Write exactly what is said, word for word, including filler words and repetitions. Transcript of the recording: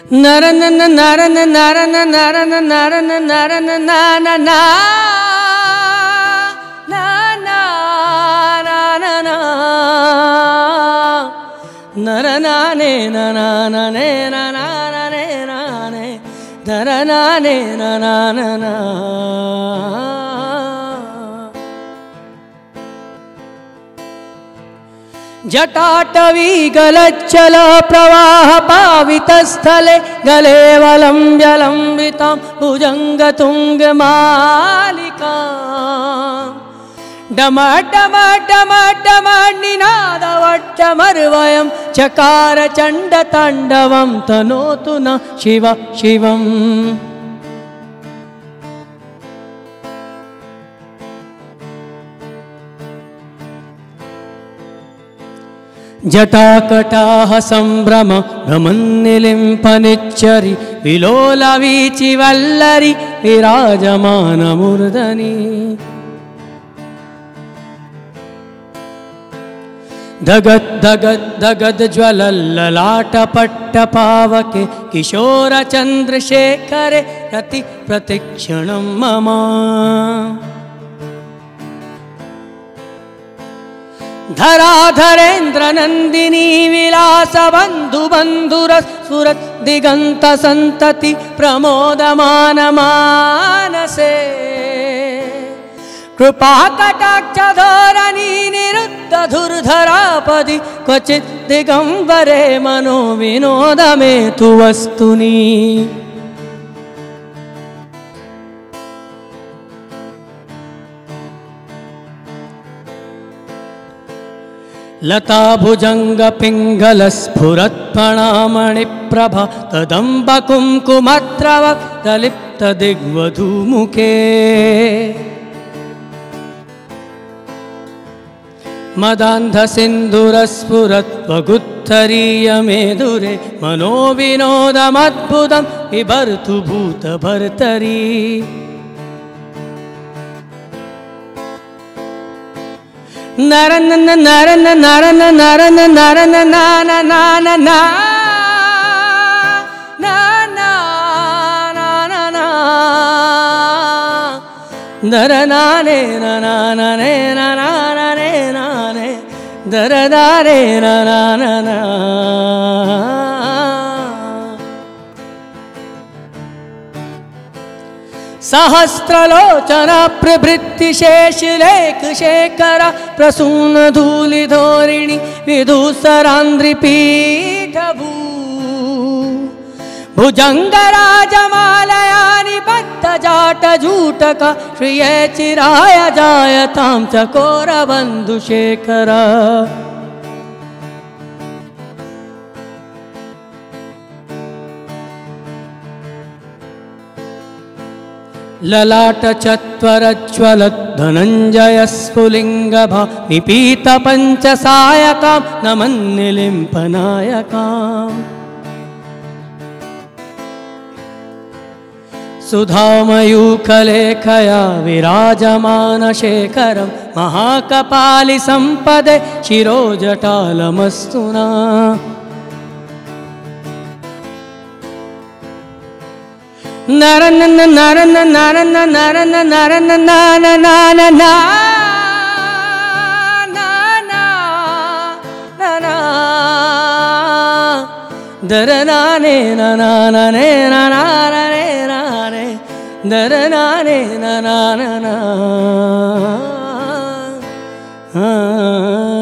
नरन नरन नरन नरन नरन नरन नाना ना नरनाने ननाने ननाने नाने नरनाने ननाना जटाटवी गलज्जल प्रवाह पावितस्थले गले वलम्ब्यलम्बितां भुजङ्गतुङ्गमालिकां डम डम डम डम निनादवट्टमर्वयं चकार चण्डताण्डवं तनोतु न शिव शिवम् जटाकटाह संभ्रम भ्रमन्निलिम्पनिच्चरि विलोलवीचि वल्लरि विराजमानमूर्धनि धगद् धगद् धगद् ज्वलल्ललाटपट्टपावके किशोरचन्द्रशेखरे रति प्रतिक्षणं मम धराधरेन्द्र नंदिनी विलास बंधु बंधुरस्फुरत् दिगंत संतति प्रमोदमान मानसे कृपा कटाक्ष धोरणी निरुद्ध धुर्धरापदि क्वचित् दिगंबरे मनो विनोद में तु वस्तुनि लता भुजंग पिंगल स्फुरत् फणामणिप्रभा तदंब कुंकुमद्रवक् तलिप्त दिग्वधूमुखे मदान्ध सिंधुरस्फुरत् वगुत्थरीय मेधुरे मनो विनोदमद्भुतं बिभर्तु भूत भर्तरी नरन नरन नरन नरन नरन नाना नाना ना नाना नाना नरनाने ननाने ननाने नाने दरदारे ननाना सहस्रलोचन प्रभृति शेषलेख शेखर प्रसून धूलि धोरिणी विधुसरान्द्रिपीठभू भुजंगराजमालया निबद्ध जाट जूटक श्रिये चिराय जायतां चकोर बंधुशेखर ललाट चत्वरज्वलत् धनञ्जय स्फुलिङ्गभा निपीत पंचसायकां नमन्निलिम्पनायकां सुधामयूखलेखया विराजमान शेखरं महाकपालि सम्पदे शिरोजटालमस्तु नः नरन नरन नरन नरन नरन नाना नाना ना नाना दरनाने ननाने ननाने नाने दरनाने ननाना